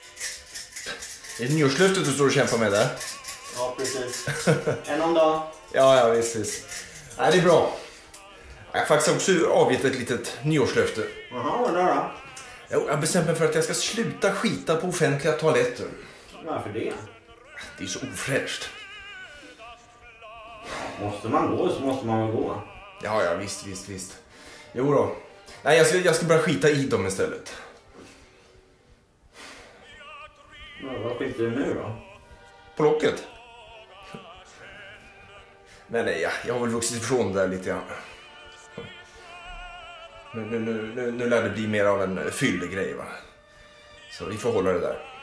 Är det nyårslöftet du står och kämpar med där? Ja, precis. En om dagen. Ja, visst. Nej, det är bra. Jag har faktiskt också avgett ett litet nyårslöfte. Jaha, vad då? Jag har bestämt mig för att jag ska sluta skita på offentliga toaletter. Varför det? Det är så ofräscht. Måste man gå så måste man väl gå. Ja, visst. Jo då. Nej, jag ska bara skita i dem istället. Ja, vad skiter du nu då? På locket? Nej, jag har väl vuxit ifrån det där lite grann. Nu lär det bli mer av en fyllegrej, va. Så vi får hålla det där.